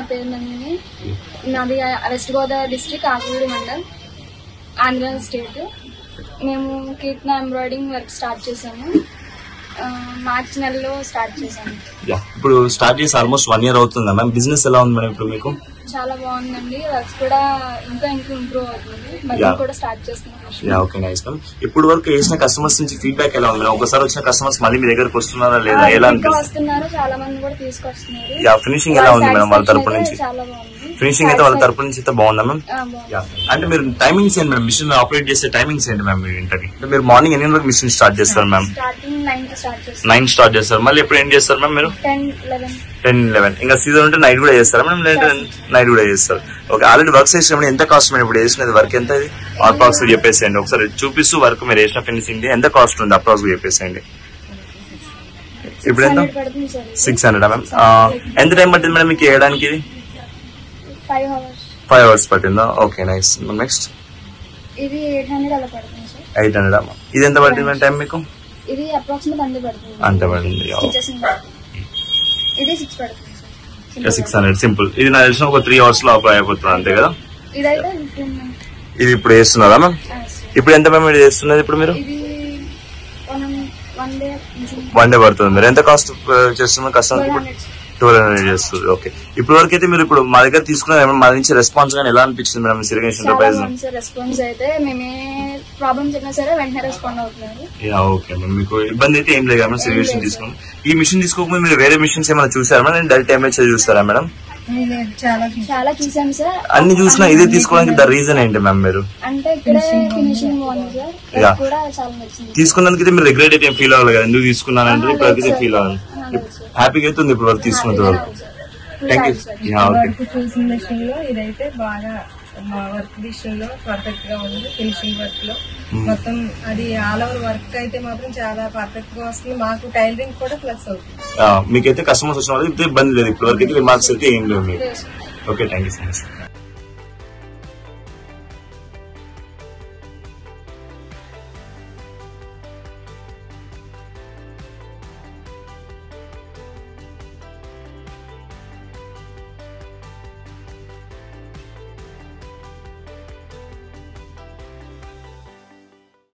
పేరు నందిని. నాది west Godavari district, Akuluru mandal, Andhra state. మేము కీర్తన ఎంబ్రాయిడింగ్ వర్క్ స్టార్ట్ చేసాము. మార్చి నెలలో స్టార్ట్ చేసాము. ఇప్పుడు స్టార్ట్ చేసి ఆల్మోస్ట్ 1 year అవుతుందా మ్యామ్? బిజినెస్ ఎలా ఉంది మేడం ఇప్పుడు మీకు? చాలా బాగుందండి. వర్క్స్ కూడా ఇంకా ఇంప్రూవ్ అవుతుంది. బడ్జెట్ కూడా స్టార్ట్ చేస్తున్నాం. Okay nice ma'am. ఇప్పుడు వరకు వేసిన కస్టమర్స్ నుంచి ఫీడ్బ్యాక్ ఎలా ఉంది? ఒకసారి వచ్చిన కస్టమర్స్ మళ్ళీ మీ దగ్గరకు వస్తున్నారా లేదా? ఎలా వస్తున్నారు, చాలా మంది కూడా తీసుకొస్తున్నారు. ఫినిషింగ్ ఎలా ఉంది మేడం వాళ్ళ తరపు నుంచి? చాలా బాగుంది. ఫినిషింగ్ అయితే వాళ్ళ తరపు నుంచి అయితే బాగుందా మ్యామ్? అంటే మీరు టైమింగ్స్ ఏంటి మ్యామ్? మిషన్ ఆపరేట్ చేసే టైమింగ్స్ ఏంటి మ్యామ్? ఇంటర్వ్యూ మీరు మార్నింగ్ ఎన్ని వరకు మిషన్ స్టార్ట్ చేస్తారు మ్యామ్? 9 స్టార్ట్ చేస్తారు. మళ్ళీ ఎప్పుడు ఏం చేస్తారు మ్యామ్ మీరు? 10-11. ఇంకా సీజన్ ఉంటే నైట్ కూడా చేస్తారా మేడం? నైట్ కూడా చేస్తారు. ఓకే. ఆల్రెడీ వర్క్ చేసినప్పుడు ఎంత కాస్ట్ మేడం? ఇప్పుడు వేసినది వర్క్ ఎంత? అప్రాక్స్ చెప్పేసేయండి ఒకసారి, చూపిస్తూ వర్క్ మీరు వేసిన ఫినిషింగ్ ఎంత కాస్ట్ ఉంది అప్రాక్స్ చెప్పేసేయండి. ఇప్పుడు ఎంత? 600 మ్యామ్. ఎంత టైం పట్టింది మేడం మీకు వేయడానికి? 5 hours పట్టిందా? Okay nice. నెక్స్ట్ ఇది 800 అలా పడుతుంది సార్. 800 అమ్మా. ఇది ఎంత పట్టింది మేడం టైం మీకు? ఇది అప్రాక్సిమేట్ అంతే పడుతుంది. అంతే పడింది. ఇది 6 పడుతుంది సార్. 600 సింపుల్. ఇది నాకు తెలిసిన ఒక 3 hours లో అయిపోతుంది అంతే కదా? ఇదైతే ఇది ఇప్పుడు వేస్తున్నారా మ్యామ్? ఇప్పుడు ఎంత మ్యామ్ చేస్తున్నది ఇప్పుడు మీరు? ఇది 1 day పడుతుంది. మీరు ఎంత కాస్ట్ చేస్తున్నారు కస్టమర్? 1200 చేస్తుంది. ఓకే. ఇప్పుడు వరకు అయితే మీరు ఇప్పుడు మా దగ్గర తీసుకున్న మా నుంచి రెస్పాన్స్ గానీ ఎలా అనిపించింది madam? Siri Ganesh enterprise response అయితే మేమే ప్రాబ్లమ్ చెప్పినా సరే వెంటనే రెస్పాండ్ అవుతున్నారు. Okay ma'am. మీకు ఇబ్బంది అయితే ఏం లేదు మేడం సిరి గణేష్ తీసుకుని. ఈ మిషన్ తీసుకోకపోతే మీరు వేరే మిషన్స్ ఏమైనా చూసారా మేడం? డైరెక్ట్ ఎంహెచ్ఐ చూస్తారా మేడం? చాలా చూసాం సార్. అన్ని చూసినా ఇదే తీసుకోవడానికి ద రీజన్ ఏంటి మ్యామ్? మీరు అంటే ఇక్కడ ఫినిషింగ్ బాగుంది సార్, కూడా చాలా నచ్చింది. తీసుకున్నందుకు మీరు రిగ్రెట్ అయితే ఫీల్ అవ్వాలి కదా? ఎందుకు తీసుకున్నానంటే ఇప్పుడు అయితే ఫీల్ అవ్వాలి. హ్యాపీగా అయితే ఉంది ఇప్పుడు వరకు తీసుకున్న తర్వాత. వర్క్ చూసిన విషయంలో ఇదైతే బాగా వర్క్ విషయంలో పర్ఫెక్ట్ గా ఉంది. ఫినిషింగ్ వర్క్ లో మొత్తం అది ఆల్ ఓవర్ వర్క్ అయితే మాత్రం చాలా పర్ఫెక్ట్ గా వస్తుంది. మాకు టైలరింగ్ కూడా ప్లస్ అవుతుంది. మీకైతే కస్టమర్స్ వచ్చిన వాళ్ళు ఇబ్బంది లేదు ఇప్పుడు వరకు అయితే రిమార్క్స్ అయితే ఏం లేవు మీకు. Okay thank you so much.